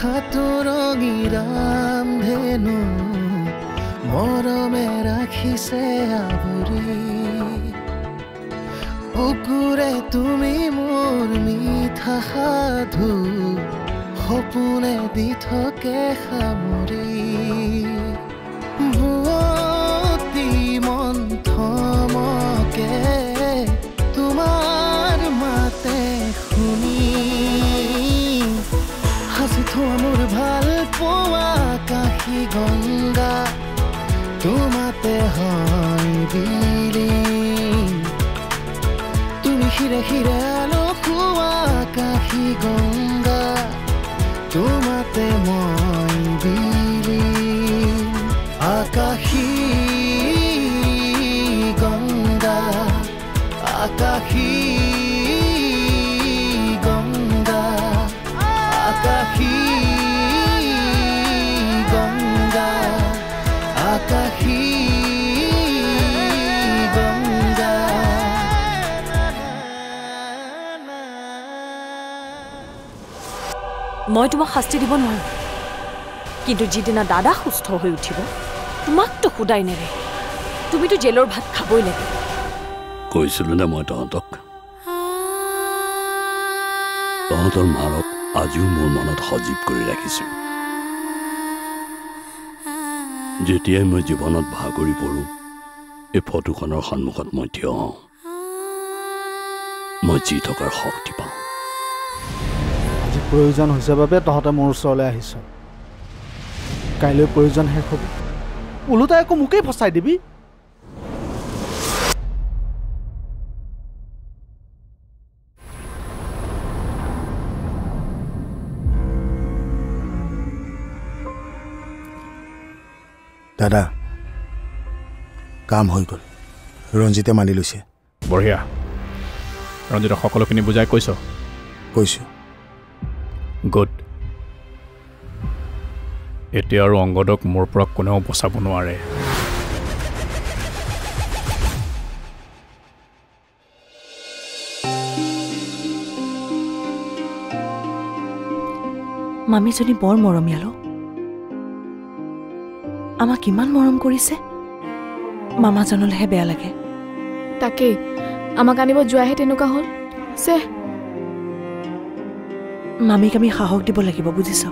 হাতুৰঙি ৰামধেনু মৰমে ৰাখিছে আৱৰি বুকুৰে তুমি মোৰ মিঠা সাধু সপোনে দি থাকে সামৰি ভুৱতী মন্থমকে তোমাৰ মাতে শুনি হাসি থোৱা মোৰ ভাল পোৱা কাশী গংগা তোমাতে হয় বিলীন তুমি শিৰে শিৰে আলোকোৱা কাশী গংগা তোমাতে মই বিলীন আকাশী গংগা আকাশী গংগা আকাশী গংগা আকাশী গংগা মই তোমাক শাস্তি দিব নোৱাৰো কিন্তু যিদিনা দাদা সুস্থ হৈ উঠিব তোমাকতো খুদাই নেৰে তুমিতো জেলৰ ভাত খাবই লাগে কৈছিলো না মই তহঁতৰ মাৰক আজিও মোৰ মনত সজীৱ কৰি ৰাখিছো যেতিয়াই মই জীৱনত ভাগৰি পৰো এই ফটোখনৰ সন্মুখত মই থিয় হওঁ মই জি থকাৰ শক্তি পাওঁ আজি প্ৰয়োজন হৈছে বাবে তহঁতে মোৰ ওচৰলৈ আহিছ কাইলৈ প্ৰয়োজন শেষ হ'ব ওলোটাই আকৌ মোকেই ফচাই দিবি দাদা কাম হৈ গ'ল ৰঞ্জিতে মানি লৈছে বঢ়িয়া ৰঞ্জিতক সকলোখিনি বুজাই কৈছোঁ গুড এতিয়া আৰু অংগদক মোৰ পৰা কোনেও বচাব নোৱাৰে মামীজনী বৰ মৰমীয়ালো আমাক কিমান মৰম কৰিছে মামাজনলৈহে বেয়া লাগে তাকেই আমাক আনিব যোৱাহে তেনেকুৱা হ'ল চে মামীক আমি সাহস দিব লাগিব বুজিছ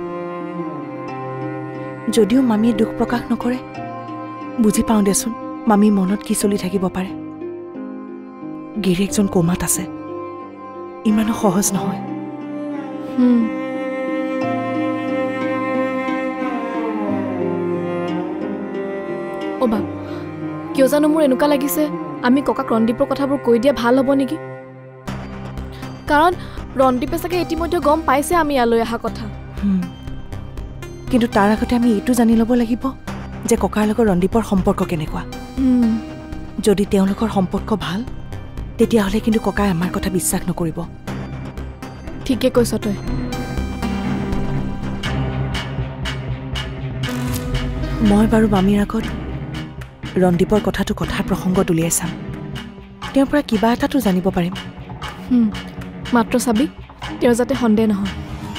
যদিও মামীয়ে দুখ প্ৰকাশ নকৰে বুজি পাওঁ দেচোন মামী মনত কি চলি থাকিব পাৰে গিৰিয়েকজন কোমাত আছে ইমানো সহজ নহয় অবা কিয় জানো মোৰ এনেকুৱা লাগিছে আমি ককাক ৰন্দীপৰ কথাবোৰ কৈ দিয়া ভাল হ'ব নেকি কাৰণ ৰন্দীপে চাগে ইতিমধ্যে গম পাইছে আমি ইয়ালৈ অহা কথা কিন্তু তাৰ আগতে আমি এইটো জানি ল'ব লাগিব যে ককাৰ লগত ৰন্দীপৰ সম্পৰ্ক কেনেকুৱা যদি তেওঁলোকৰ সম্পৰ্ক ভাল তেতিয়াহ'লে কিন্তু ককাই আমাৰ কথা বিশ্বাস নকৰিব ঠিকে কৈছ তই মই বাৰু মামীৰ আগত ৰন্দীপৰ কথাটো কথাৰ প্ৰসংগত উলিয়াই চাম তেওঁৰ পৰা কিবা এটাতো জানিব পাৰিম মাত্ৰ চাবি তেওঁৰ যাতে সন্দেহ নহয়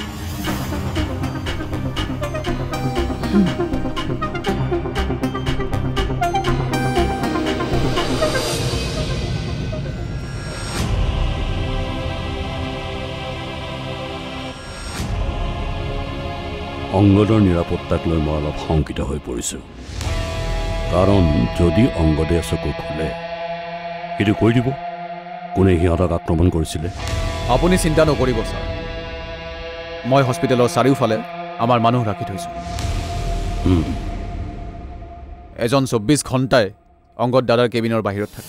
অংগদৰ নিৰাপত্তাক লৈ মই অলপ শংকিত হৈ পৰিছোঁ কাৰণ যদি অংগদে চকু খোলে সেইটো কৈ দিব কোনে সিহঁতক আক্ৰমণ কৰিছিলে আপুনি চিন্তা নকৰিব ছাৰ মই হস্পিটেলৰ চাৰিওফালে আমাৰ মানুহ ৰাখি থৈছোঁ এজন 24 ঘণ্টাই অংগদ দাদাৰ কেবিনৰ বাহিৰত থাকে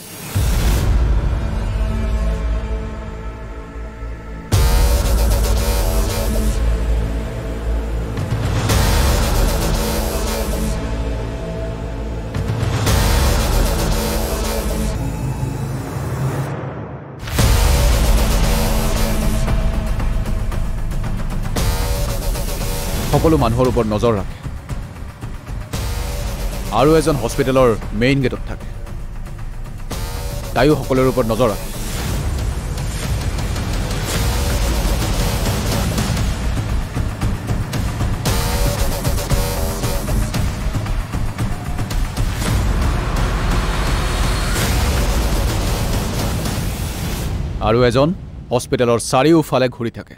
সকলো মানুহৰ ওপৰত নজৰ ৰাখে আৰু এজন হস্পিটেলৰ মেইন গেটত থাকে তাইও সকলোৰে ওপৰত নজৰ ৰাখে আৰু এজন হস্পিটেলৰ চাৰিওফালে ঘূৰি থাকে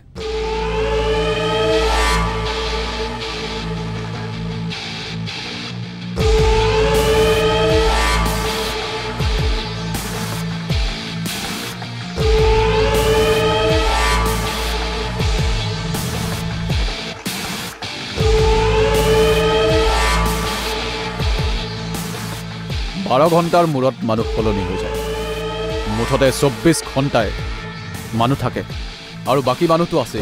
বাৰ ঘণ্টাৰ মূৰত মানুহ সলনি হৈ যায় মুঠতে 24 ঘণ্টাই মানুহ থাকে আৰু বাকী মানুহটো আছে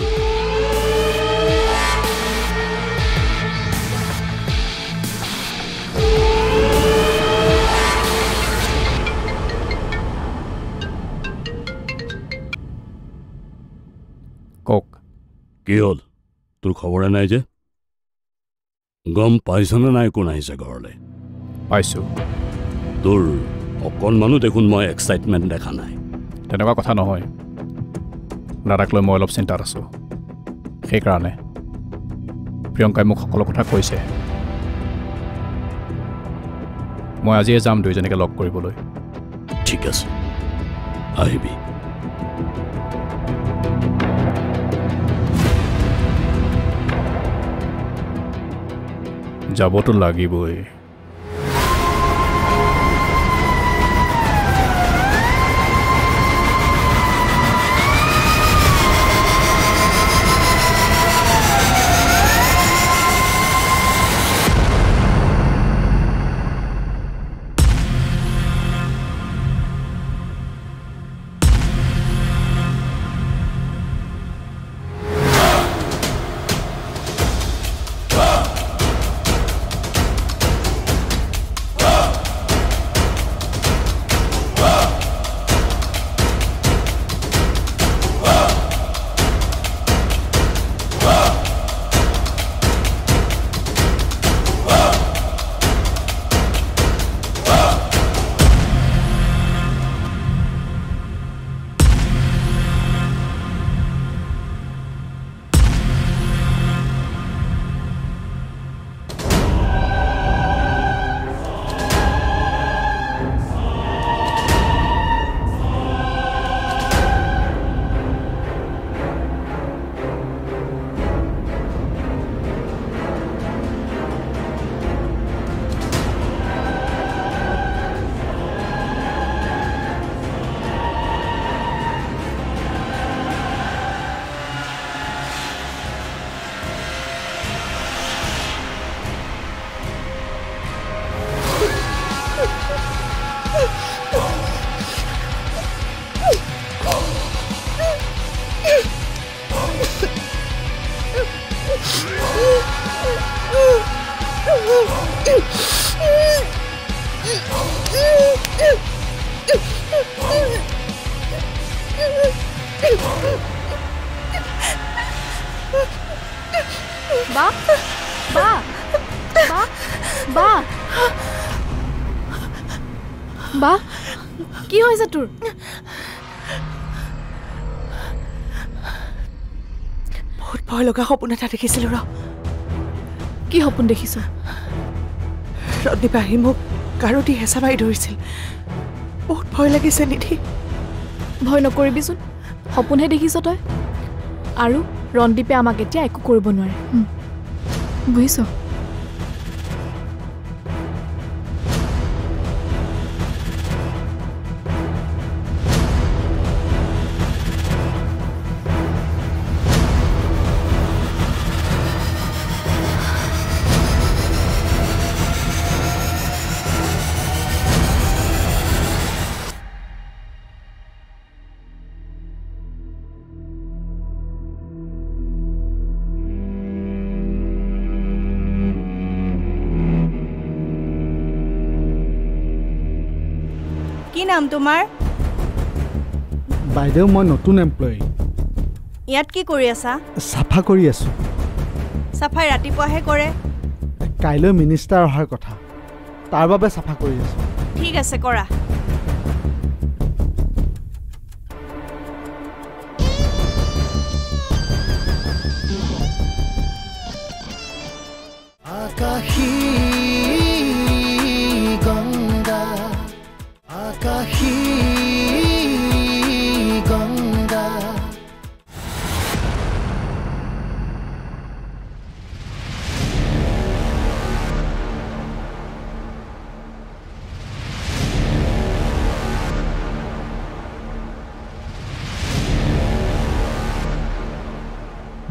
কওক কি হ'ল তোৰ খবৰে নাই যে গম পাইছনে নাই কোন আহিছে ঘৰলৈ পাইছোঁ তোৰ অকণমানো দেখোন মই এক্সাইটমেণ্ট দেখা নাই তেনেকুৱা কথা নহয় দাদাক লৈ মই অলপ চিন্তাত আছোঁ সেইকাৰণে প্ৰিয়ংকাই মোক সকলো কথা কৈছে মই আজিয়ে যাম দুইজনীকে লগ কৰিবলৈ ঠিক আছে আহিবি যাবতো লাগিবই বা বা বা বা বা কি হৈছে তোৰ বহুত ভয় লগা সপোন এটা দেখিছিলোঁ ৰ কি সপোন দেখিছ ৰদীপ আহি মোক গাৰু দি হেঁচা মাৰি ধৰিছিল বহুত ভয় লাগিছে নিধি ভয় নকৰিবিচোন সপোনহে দেখিছ তই আৰু ৰন্দীপে আমাক এতিয়া একো কৰিব নোৱাৰে বুজিছ কি নাম তোমাৰ বাইদেউ মই নতুন এমপ্লয়ী ইয়াত কি কৰি আছা চাফা কৰি আছো চাফাই ৰাতিপুৱাহে কৰে কাইলৈ মিনিষ্টাৰ অহাৰ কথা তাৰ বাবে চাফা কৰি আছো ঠিক আছে কৰা আকাশী গংগা আকাশী গংগা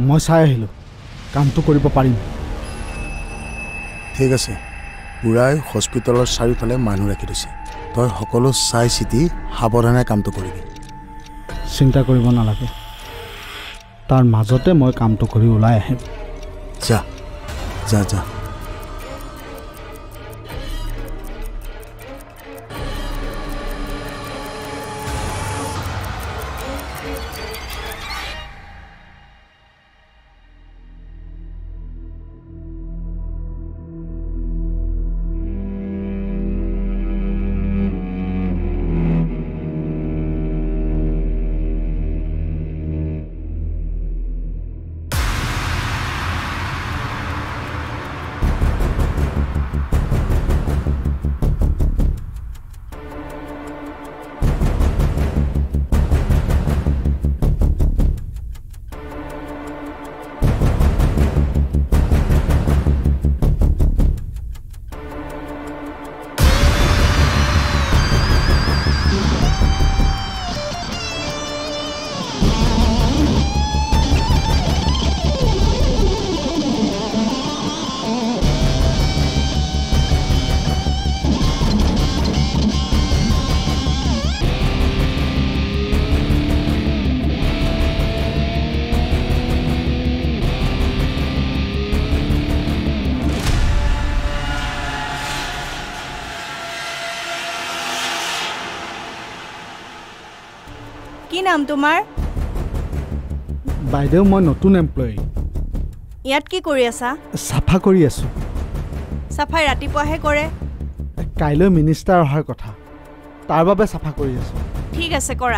মই চাই আহিলোঁ কামটো কৰিব পাৰিম ঠিক আছে বুঢ়াই হস্পিটেলৰ চাৰিওফালে মানুহ ৰাখি দিছে তই সকলো চাই চিতি সাৱধানে কামটো কৰিবি চিন্তা কৰিব নালাগে তাৰ মাজতে মই কামটো কৰি ওলাই আহিম যা যা যা কি নাম তোমাৰ বাইদেউ মই নতুন এমপ্লয়ী ইয়াত কি কৰি আছা চাফা কৰি আছোঁ চাফাই ৰাতিপুৱাহে কৰে কাইলৈ মিনিষ্টাৰ অহাৰ কথা তাৰ বাবে চাফা কৰি আছোঁ ঠিক আছে কৰা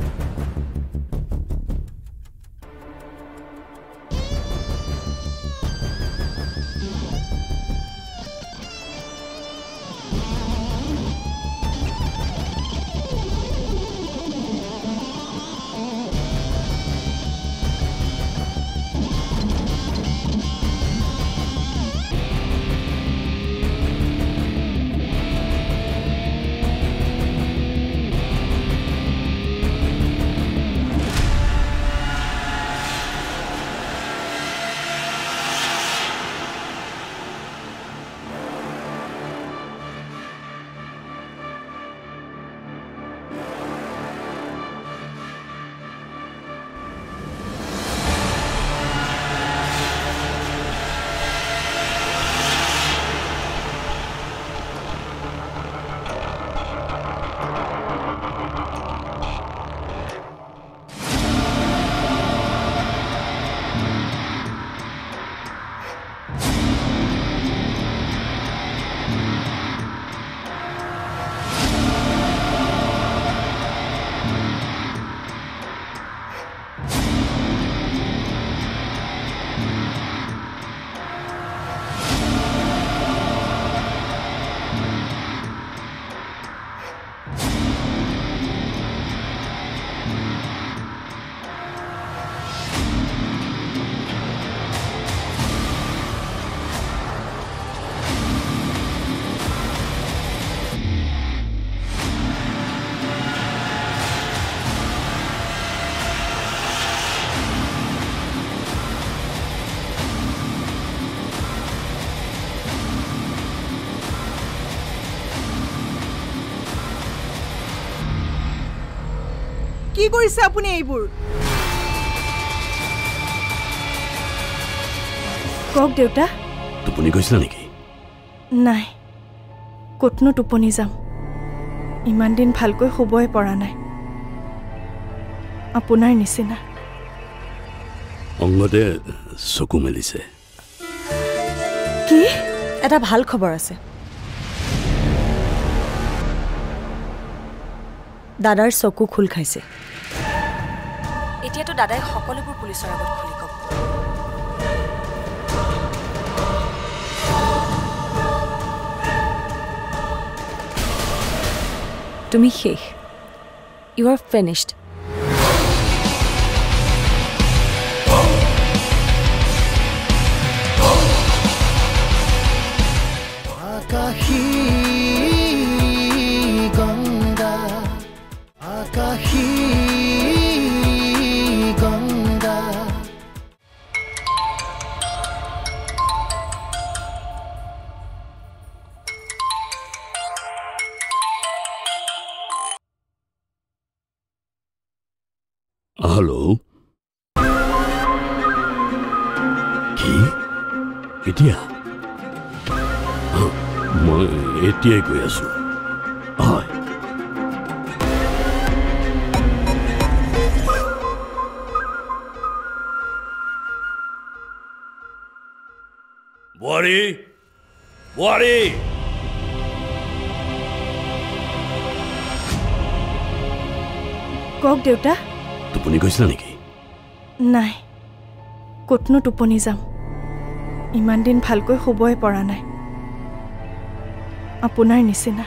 কি কৰিছে আপুনি এইবোৰ কক দেউতা টোপনি গৈছিলা নেকি নাই কতনো টোপনি যাম ইমান দিন ভালকৈ শুবই পৰা নাই আপোনাৰ নিচিনা অংগদে চকু মেলিছে কি এটা ভাল খবৰ আছে দাদাৰ চকু খুল খাইছে এতিয়াতো দাদাই সকলোবোৰ পুলিচৰ আগত খুলি ক'ব তুমি শেষ ইউ আৰ ফিনিশ্ড আকাশী গংগা আকাশী গংগা হেল্ল' কি এতিয়া মই এতিয়াই গৈ আছো হয় বোৱাৰী বোৱাৰী কওক দেউতা টোপনি গৈছিলা নেকি নাই ক'তনো টোপনি যাম ইমান দিন ভালকৈ শুবই পৰা নাই আপোনাৰ নিচিনা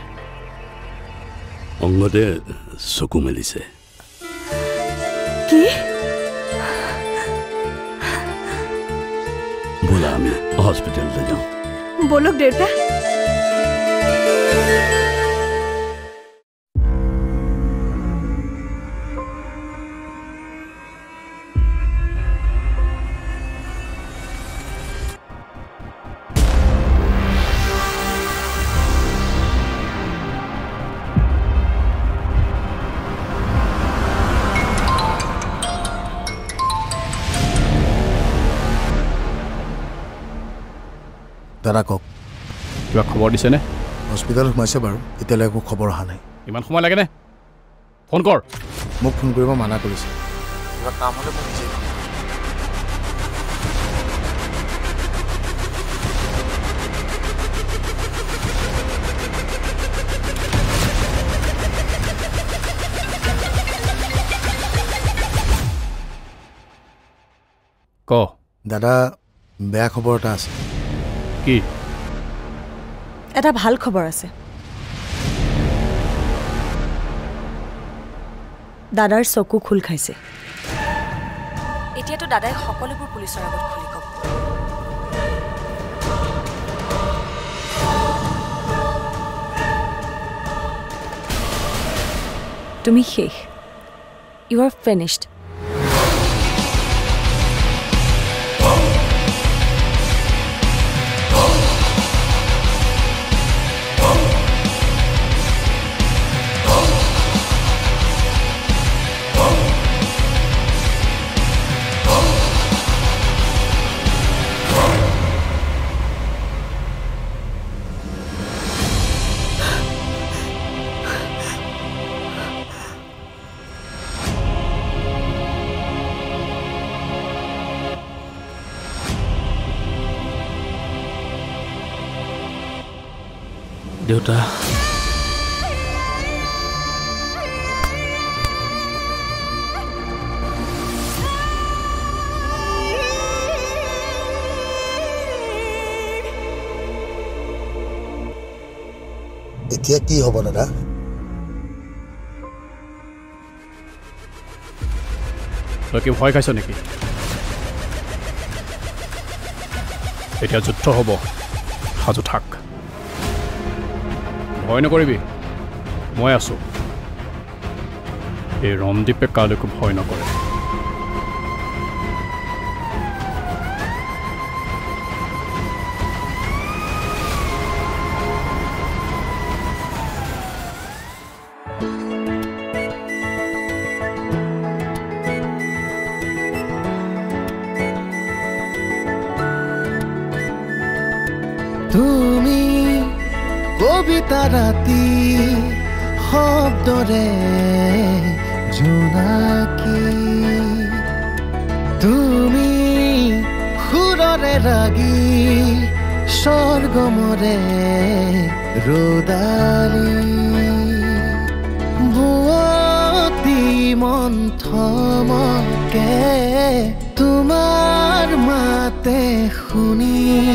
অংগদে চকু মেলিছে কি ব'লা আমি হস্পিটেললৈ যাওঁ বলক দেউতা দাদা কওক কিবা খবৰ দিছেনে হস্পিটেলত সোমাইছে বাৰু এতিয়ালৈ একো খবৰ অহা নাই ইমান সময় লাগেনে ফোন কৰ মোক ফোন কৰিব মানা কৰিছে কিবা কাম হ'লে মোক নিজে ক দাদা বেয়া খবৰ এটা আছে কি এটা ভাল খবৰ আছে দাদাৰ চকু খোল খাইছে এতিয়াতো দাদাই সকলোবোৰ পুলিচৰ আগত খুলি ক'ব তুমি শেষ ইউ আৰ ফিনিশ্ড দেউতা এতিয়া কি হ'ব দাদা তই কি ভয় খাইছ নেকি এতিয়া যুদ্ধ হ'ব সাজু থাক ভয় নকৰিবি মই আছোঁ এই ৰমদীপে কালৈকো ভয় নকৰে তুমি কবিতা ৰাতি শব্দৰে জোনাকী তুমি সুৰৰে ৰাগী স্বৰ্গমৰে ৰদালি বুৱতী মন্থমকে তোমাৰ মাতে শুনি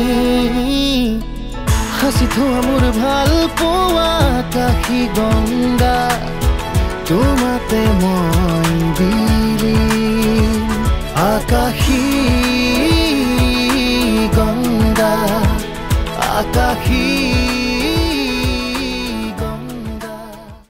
হাসি থোৱা মোৰ ভাল পোৱা কাশী গংগা তোমাতে মই বিলীন আকাশী গংগা আকাশী